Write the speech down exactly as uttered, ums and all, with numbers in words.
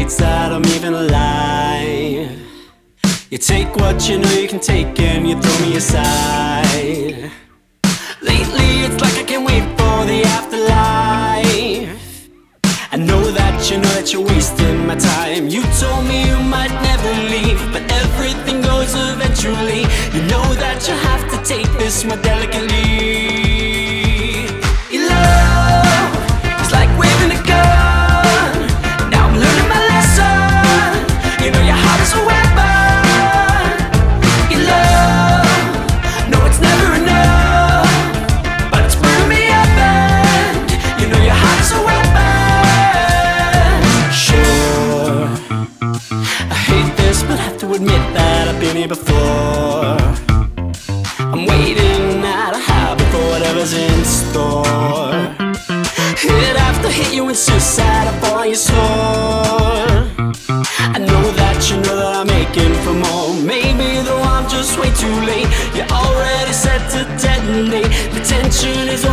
debates that I'm even alive. You take what you know you can take and you throw me aside. Lately it's like I can't wait for the afterlife. I know that you know that you're wasting my time. You told me you might never leave, but everything goes eventually. You know that you have to take this more delicately. Your love is like waving a gun. Now I'm learning my lesson. You know your heart is a weapon. Your love, no it's never enough, but it's burning me up. And you know your heart is a weapon. Sure, I hate this, but have to admit that I've been here before. I'm waiting at a habit for whatever's in store. Hit after hit, you insist that I fall on your sword. I know that you know that I'm aching for more. Maybe though I'm just way too late. You're already set to detonate. The tension is